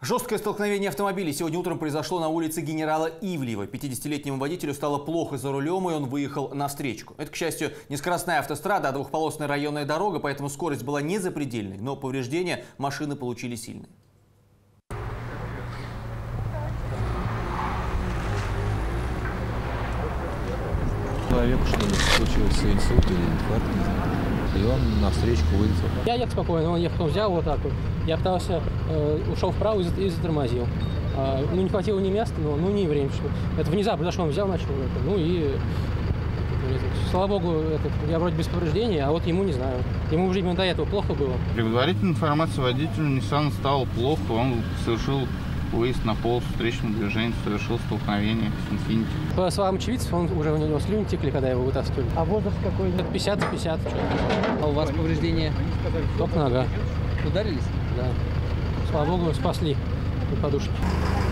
Жесткое столкновение автомобилей сегодня утром произошло на улице генерала Ивлеева. 50-летнему водителю стало плохо за рулем, и он выехал на встречку. Это, к счастью, не скоростная автострада, а двухполосная районная дорога, поэтому скорость была не запредельной, но повреждения машины получили сильные. Человеку что-нибудь случился, инсульт или инфаркт, не знаю. И он на встречку вылетел. Я ехал спокойно, он ехал, взял вот так вот. Я пытался, ушел вправо и затормозил. Ну, не хватило ни места, но не время. Что это внезапно произошло, он взял, начал это. Ну и, слава богу, я вроде без повреждений, а вот ему не знаю. Ему уже именно до этого плохо было. Предварительная информация водителю Nissan стало плохо, он совершил выезд на полосу встречного движения, совершил столкновение с Infiniti. По словам очевидцев, у него слюни текли, когда его вытаскивали. А возраст какой? 50-50. А у вас повреждения? Только нога. Ударились? Да. Слава богу, спасли подушки.